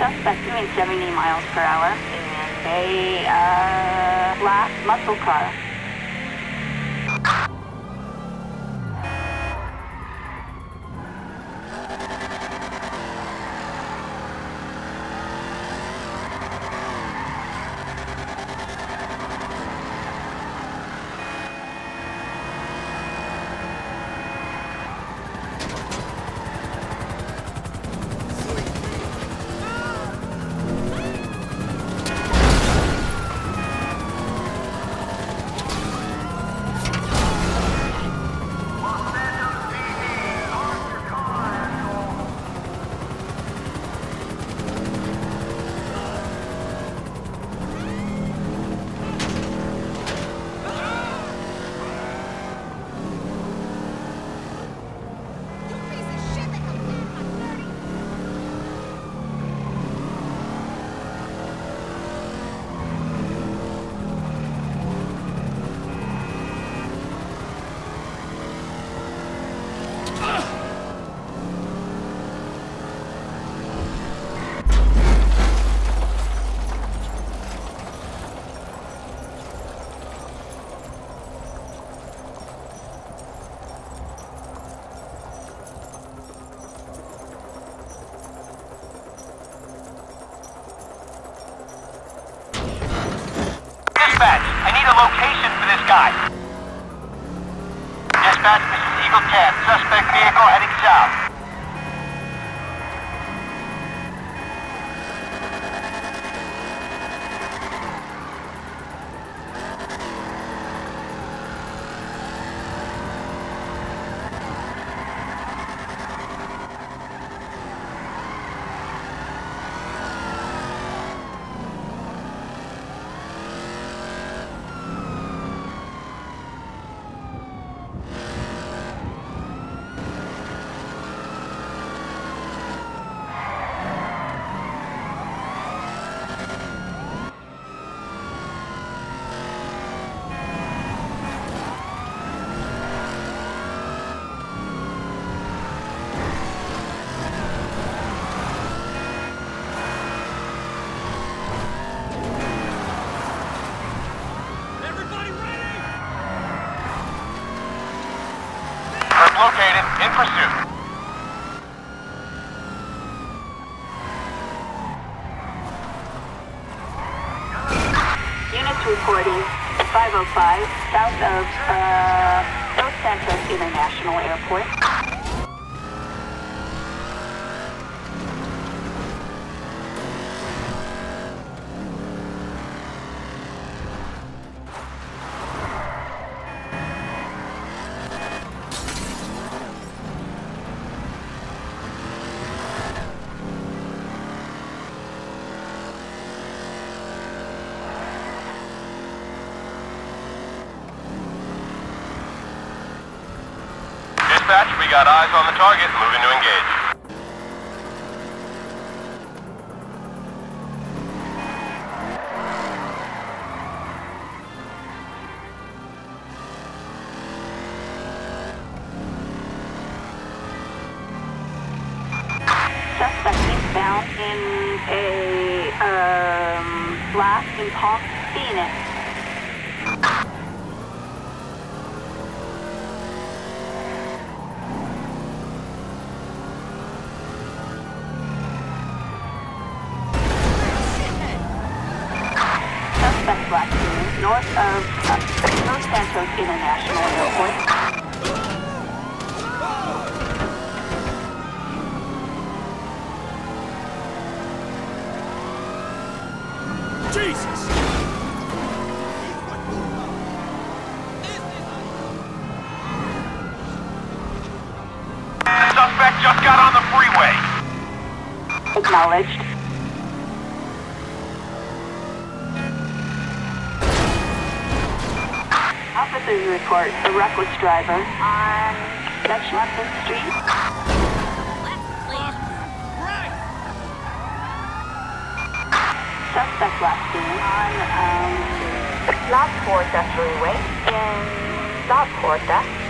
Suspect doing 70 miles per hour in a black muscle car. I need a location for this guy. Dispatch, this is Eagle 10. Suspect vehicle heading south. Located, in pursuit. Units reporting 505 south of Los Santos International Airport. Dispatch, we got eyes on the target, moving to engage. Suspect is found in a black Impala Phoenix. Suspect black Phoenix north of Los Santos International Airport. Jesus! The suspect just got on the freeway. Acknowledged. Officers report a reckless driver on Dutch Street. Suspect last seen on La Porta Freeway in La Porta.